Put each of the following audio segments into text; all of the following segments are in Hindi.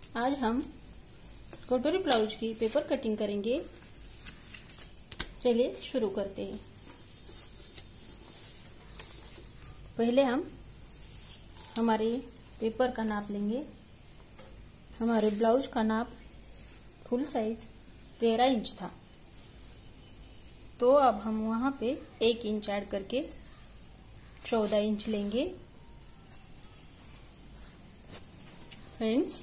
आज हम कटोरी ब्लाउज की पेपर कटिंग करेंगे। चलिए शुरू करते हैं। पहले हम हमारे पेपर का नाप लेंगे। हमारे ब्लाउज का नाप फुल साइज 13 इंच था, तो अब हम वहां पे 1 इंच ऐड करके 14 इंच लेंगे। फ्रेंड्स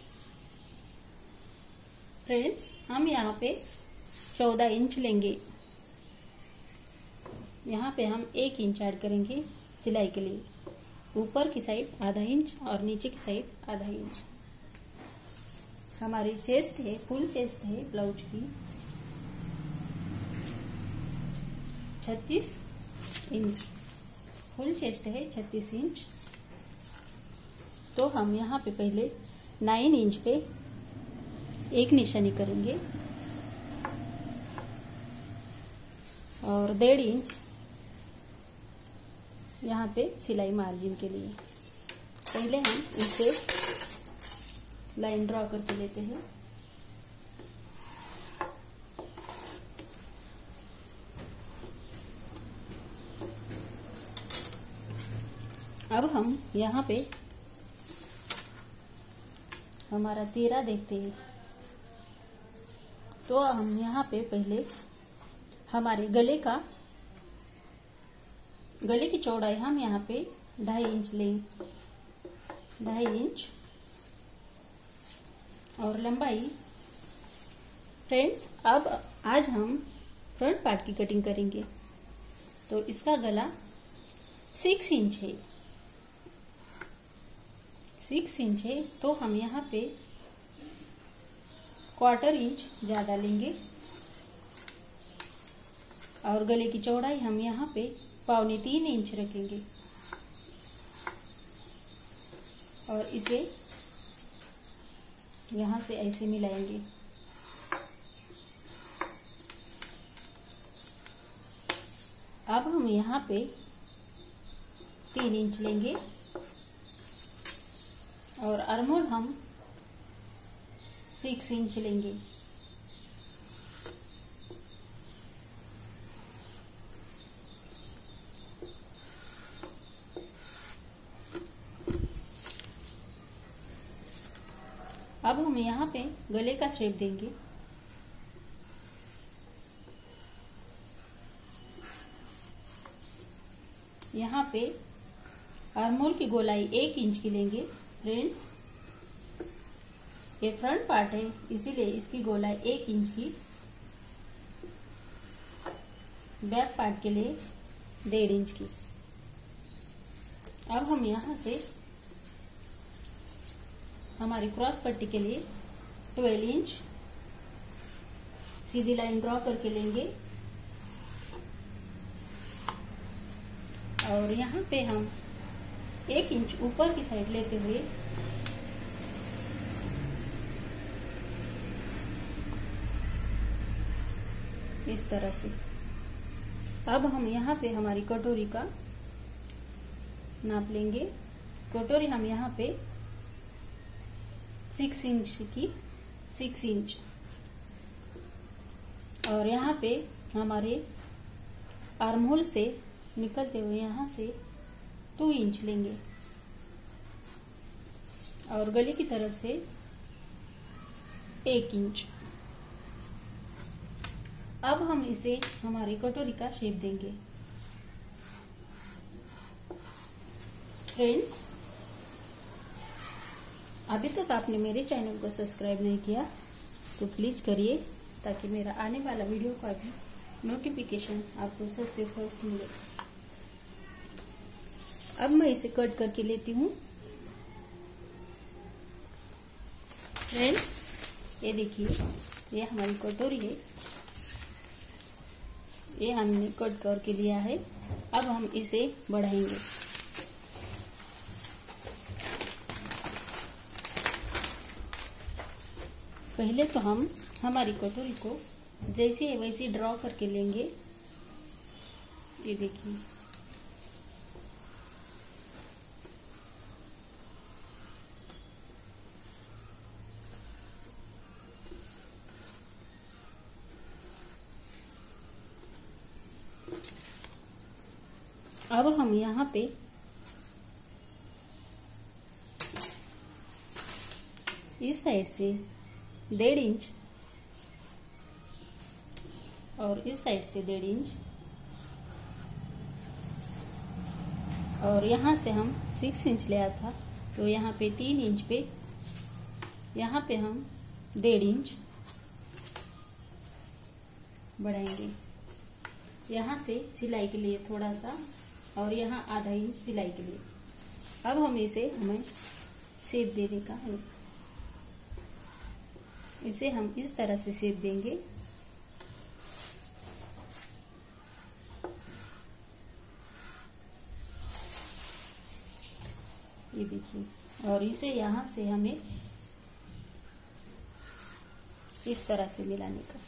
हम यहाँ पे 14 इंच लेंगे। यहाँ पे हम 1 इंच ऐड करेंगे सिलाई के लिए। ऊपर की साइड आधा इंच और नीचे की साइड आधा इंच। हमारी चेस्ट है, फुल चेस्ट है ब्लाउज की 36 इंच। फुल चेस्ट है 36 इंच। तो हम यहाँ पे पहले 9 इंच पे एक निशानी करेंगे और 1.5 इंच यहाँ पे सिलाई मार्जिन के लिए। पहले हम इसे लाइन ड्रॉ करके लेते हैं। अब हम यहाँ पे हमारा 13 देखते हैं। तो हम यहाँ पे पहले हमारे गले की चौड़ाई हम यहाँ पे 2.5 इंच लेंगे। 2.5 इंच और लंबाई। फ्रेंड्स अब आज हम फ्रंट पार्ट की कटिंग करेंगे। तो इसका गला 6 इंच है। 6 इंच है, तो हम यहाँ पे 1/4 इंच ज्यादा लेंगे और गले की चौड़ाई हम यहाँ पे 2.25 इंच रखेंगे और इसे यहाँ से ऐसे मिलाएंगे। अब हम यहाँ पे 3 इंच लेंगे और आर्महोल हम 6 इंच लेंगे। अब हम यहाँ पे गले का शेप देंगे। यहाँ पे आर्महोल की गोलाई 1 इंच की लेंगे। फ्रेंड्स ये फ्रंट पार्ट है, इसीलिए इसकी गोलाई 1 इंच की। बैक पार्ट के लिए 1.5 इंच की। अब हम यहाँ से हमारी क्रॉस पट्टी के लिए 12 इंच सीधी लाइन ड्रॉ करके लेंगे और यहाँ पे हम 1 इंच ऊपर की साइड लेते हुए इस तरह से। अब हम यहाँ पे हमारी कटोरी का नाप लेंगे। कटोरी हम यहाँ पे 6 इंच की 6 इंच और यहाँ पे हमारे आर्महोल से निकलते हुए यहाँ से 2 इंच लेंगे और गले की तरफ से 1 इंच। अब हम इसे हमारी कटोरी का शेप देंगे। फ्रेंड्स अभी तक आपने मेरे चैनल को सब्सक्राइब नहीं किया तो प्लीज करिए, ताकि मेरा आने वाला वीडियो का भी नोटिफिकेशन आपको सबसे फर्स्ट मिले। अब मैं इसे कट करके लेती हूँ। फ्रेंड्स ये देखिए, ये हमारी कटोरी है। ये हमने कट करके लिया है। अब हम इसे बढ़ाएंगे। पहले तो हम हमारी कटोरी को जैसे है वैसे ड्रॉ करके लेंगे। ये देखिए, अब हम यहाँ पे इस साइड से 1.5 इंच और इस साइड से 1.5 इंच और यहाँ से हम 6 इंच लिया था, तो यहाँ पे 3 इंच पे यहाँ पे हम 1.5 इंच बढ़ाएंगे। यहाँ से सिलाई के लिए थोड़ा सा और यहाँ आधा इंच सिलाई के लिए। अब हम हमें शेप देने का है, इसे हम इस तरह से शेप देंगे। ये देखिए, और इसे यहाँ से हमें इस तरह से मिलाने का।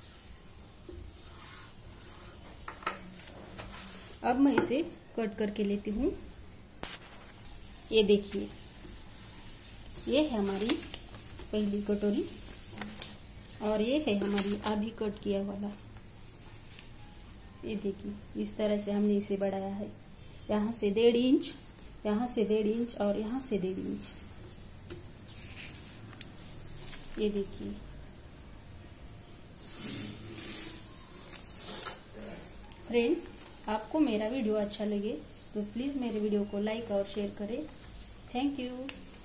अब मैं इसे कट करके लेती हूँ। ये देखिए, ये है हमारी पहली कटोरी और ये है हमारी अभी कट किया वाला। ये देखिए, इस तरह से हमने इसे बढ़ाया है। यहाँ से 1.5 इंच, यहाँ से 1.5 इंच और यहाँ से 1.5 इंच। ये देखिए, फ्रेंड्स, आपको मेरा वीडियो अच्छा लगे तो प्लीज मेरे वीडियो को लाइक और शेयर करें। Thank you.